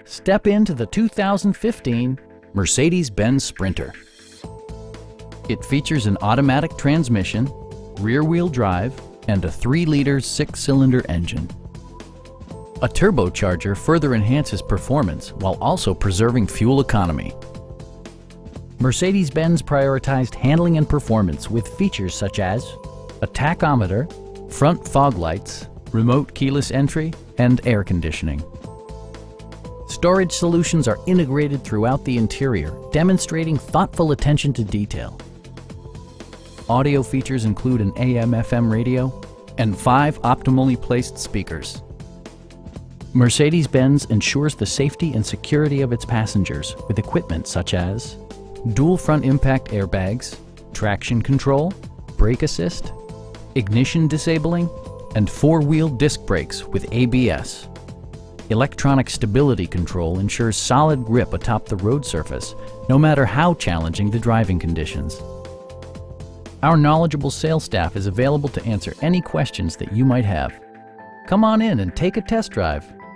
Step into the 2015 Mercedes-Benz Sprinter. It features an automatic transmission, rear-wheel drive, and a 3-liter 6-cylinder engine. A turbocharger further enhances performance while also preserving fuel economy. Mercedes-Benz prioritized handling and performance with features such as a tachometer, front fog lights, remote keyless entry, and air conditioning. Storage solutions are integrated throughout the interior, demonstrating thoughtful attention to detail. Audio features include an AM/FM radio and 5 optimally placed speakers. Mercedes-Benz ensures the safety and security of its passengers with equipment such as dual front impact airbags, traction control, brake assist, ignition disabling, and 4-wheel disc brakes with ABS. Electronic stability control ensures solid grip atop the road surface, no matter how challenging the driving conditions. Our knowledgeable sales staff is available to answer any questions that you might have. Come on in and take a test drive.